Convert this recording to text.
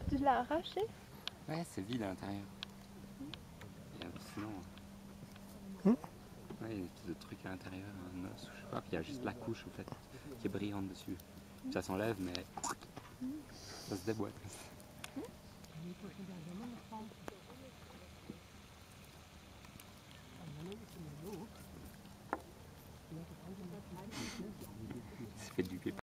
Tu l'as arraché? Ouais, c'est vide à l'intérieur. Et sinon, Hmm. ouais, il y a une espèce de truc à l'intérieur, un os, ou je sais pas, puis il y a juste la couche en fait, qui est brillante dessus. Ça s'enlève, mais ça se déboîte.